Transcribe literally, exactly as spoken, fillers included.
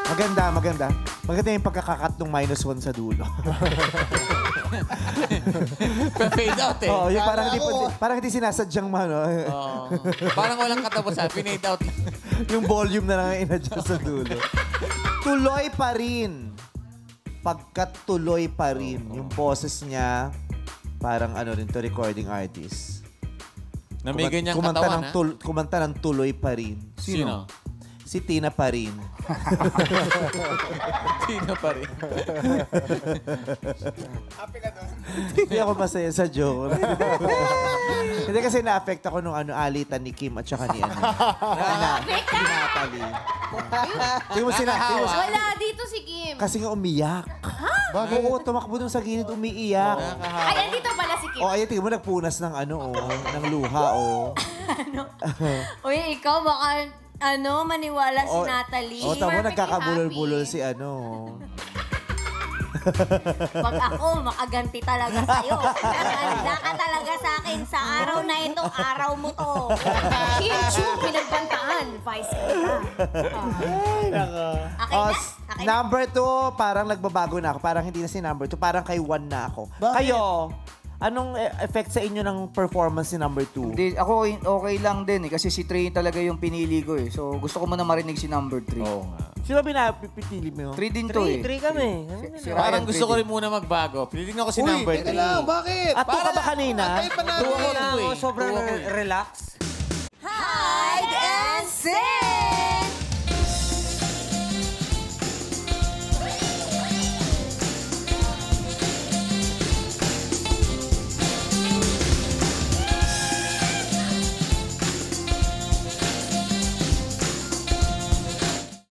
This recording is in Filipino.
Maganda, maganda. Maganda yung pagkakakat ng minus one sa dulo. Pa-fade out eh. Oo, yung parang hindi, parang hindi sinasadyang man. Oh, parang walang katapusan. Pinade out. Yung volume na lang ang inadjust sa dulo. Tuloy pa rin. Pagkat tuloy pa rin. Yung boses niya, parang ano rin to, recording artist. Na may ganyang kumanta katawan, ng tul- kumanta ng tuloy pa rin. Sino? Si Tina pa rin. Sino pa rin? Happy ka doon? Hindi ako masaya sa joke. Hindi kasi na-affect ako nung ano, alitan ni Kim at saka ni ano. Na, ni Nathalie. Tingnan mo sila. tingnan mo sila. Wala dito si Kim. Kasi nga umiyak. Ha? Oo, tumakbo dun sa gilid, umiiyak. Ay, andito pala si Kim. O, ayun, tingnan mo, nagpunas ng ano, oh, ng luha, oh. Uy, ikaw baka, ano, maniwala si O, Nathalie. O, tamo, Perfectly nagkakabulol-bulol happy. si ano. Pag ako, makaganti talaga sa'yo. Ganda ka talaga sa akin. Sa araw na ito, araw mo to. Chiu, pinagbantaan. Vice Ganda. Ay, naka. Okay O, na? s- Okay na? number two, parang nagbabago na ako. Parang hindi na si number two. Parang kay one na ako. Kayo, anong e- effect sa inyo ng performance ni number two? Hindi, ako okay lang din eh. Kasi si Trey talaga yung pinili ko eh. So gusto ko muna marinig si number three. Oo nga. Sino pinapipili mo? Three din to eh. Three kami. Si Parang Ryan, gusto ko three rin muna magbago. Pilitin ako si Uy, number teka three. lang, bakit? At ka ba kanina? Antay pa natin. Tuwa ko Na to ako eh. sobrang Tuwa ko eh. relax. Hide and Sing!